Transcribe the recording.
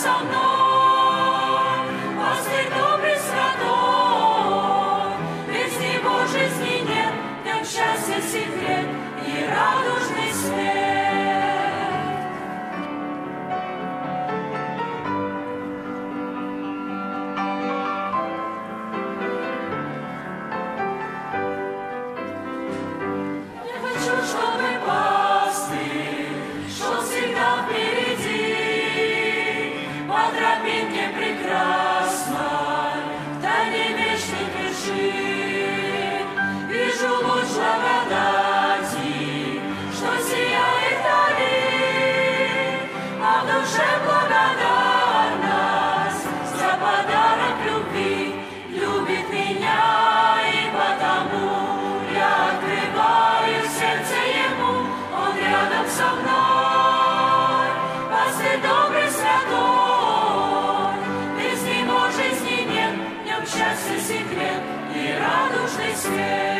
со мной, пастырь добрый с родной, без него жизни нет, в нем счастье секрет и радужный свет. Я хочу, чтобы пастырь шел всегда впереди, по тропинке прекрасной, в тайне вечных вершин. Вижу луч благодати, что сияет вдали, а в душе благодарность за подарок любви. Любит меня, и потому я открываю сердце ему, он рядом со мной, пастырь добрый святой, без него жизни нет, в нем счастье секрет и радужный свет.